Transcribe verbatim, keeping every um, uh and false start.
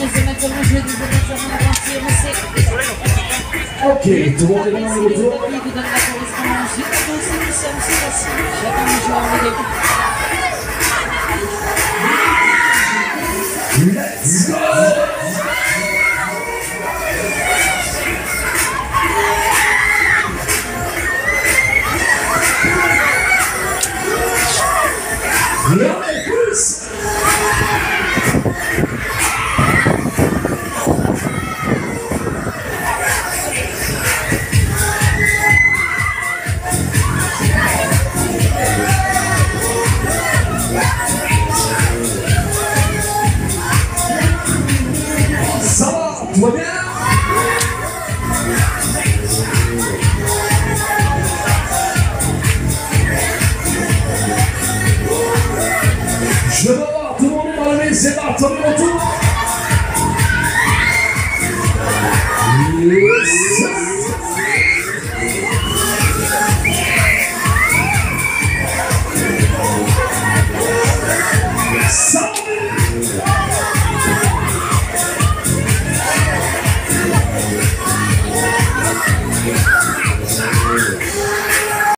Ok, tout le monde est dans le retour. Let's go! Allez, plus! Ça va, tout va bien?